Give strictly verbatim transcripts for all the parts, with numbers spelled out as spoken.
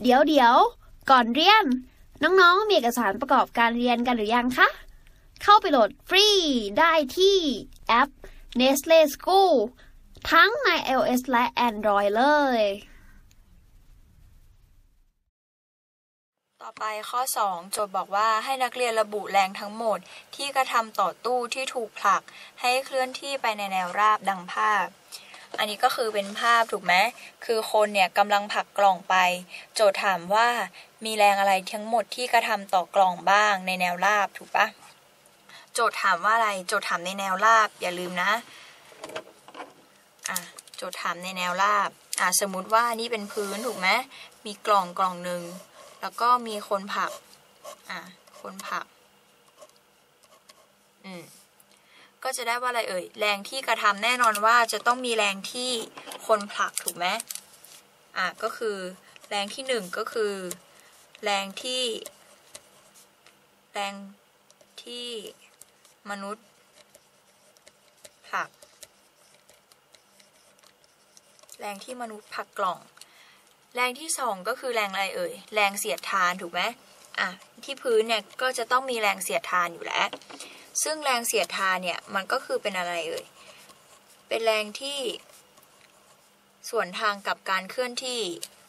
เดี๋ยวเดี๋ยวก่อนเรียนน้องๆมีเอกสารประกอบการเรียนกันหรือยังคะเข้าไปโหลดฟรีได้ที่แอป Nestle School ทั้งใน iOS และ Android เลยต่อไปข้อสองโจทย์บอกว่าให้นักเรียนระบุแรงทั้งหมดที่กระทำต่อตู้ที่ถูกผลักให้เคลื่อนที่ไปในแนวราบดังภาพอันนี้ก็คือเป็นภาพถูกไหมคือคนเนี่ยกำลังผลักกล่องไปโจทย์ถามว่ามีแรงอะไรทั้งหมดที่กระทำต่อกล่องบ้างในแนวราบถูกปะโจทย์ถามว่าอะไรโจทย์ถามในแนวราบอย่าลืมนะอ่ะโจทย์ถามในแนวราบอ่ะสมมุติว่านี่เป็นพื้นถูกไหมมีกล่องกล่องหนึ่งแล้วก็มีคนผลักอ่ะคนผลักอืมก็จะได้ว่าอะไรเอ่ยแรงที่กระทำแน่นอนว่าจะต้องมีแรงที่คนผลักถูกไหมอ่ะก็คือแรงที่หนึ่งก็คือแรงที่แรงที่มนุษย์ผลักแรงที่มนุษย์ผลักกล่องแรงที่สองก็คือแรงอะไรเอ่ยแรงเสียดทานถูกไหมอ่ะที่พื้นเนี่ยก็จะต้องมีแรงเสียดทานอยู่แล้วซึ่งแรงเสียดทานเนี่ยมันก็คือเป็นอะไรเอ่ยเป็นแรงที่ส่วนทางกับการเคลื่อนที่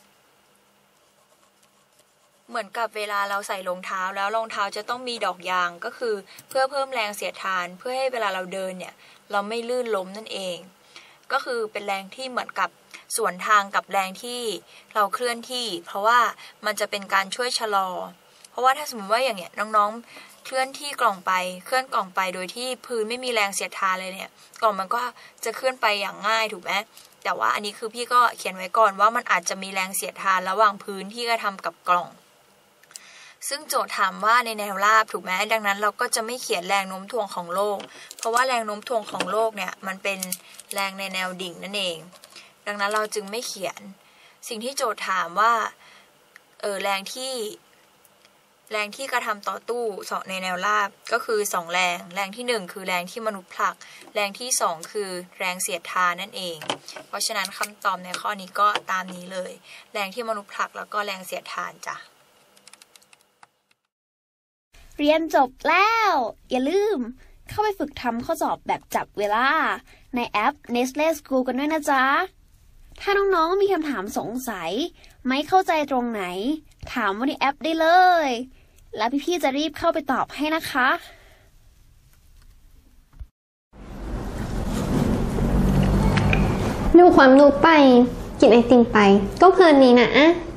เหมือนกับเวลาเราใส่รองเท้าแล้วรองเท้าจะต้องมีดอกยางก็คือเพื่อเพิ่มแรงเสียดทานเพื่อให้เวลาเราเดินเนี่ยเราไม่ลื่นล้มนั่นเองก็คือเป็นแรงที่เหมือนกับส่วนทางกับแรงที่เราเคลื่อนที่เพราะว่ามันจะเป็นการช่วยชะลอเพราะว่าถ้าสมมติว่าอย่างเงี้ยน้องๆเคลื่อนที่กล่องไปเคลื่อนกล่องไปโดยที่พื้นไม่มีแรงเสียดทานเลยเนี่ยกล่องมันก็จะเคลื่อนไปอย่างง่ายถูกไหมแต่ว่าอันนี้คือพี่ก็เขียนไว้ก่อนว่ามันอาจจะมีแรงเสียดทานระหว่างพื้นที่กระทำกับกล่องซึ่งโจทย์ถามว่าในแนวราบถูกไหมดังนั้นเราก็จะไม่เขียนแรงโน้มถ่วงของโลกเพราะว่าแรงโน้มถ่วงของโลกเนี่ยมันเป็นแรงในแนวดิ่งนั่นเองดังนั้นเราจึงไม่เขียนสิ่งที่โจทย์ถามว่าเออแรงที่แรงที่กระทำต่อตู้สองในแนวราบก็คือสองแรงแรงที่หนึ่งคือแรงที่มนุษย์ผลักแรงที่สองคือแรงเสียดทานนั่นเองเพราะฉะนั้นคำตอบในข้อนี้ก็ตามนี้เลยแรงที่มนุษย์ผลักแล้วก็แรงเสียดทานจ้ะเรียนจบแล้วอย่าลืมเข้าไปฝึกทำข้อสอบแบบจับเวลาในแอป Nestle School กันด้วยนะจ๊ะถ้าน้องๆมีคำถามสงสัยไม่เข้าใจตรงไหนถามว่าในแอปได้เลยแล้วพี่ๆจะรีบเข้าไปตอบให้นะคะดูความรู้ไปกินไอติมไปก็เพลินนี้นะ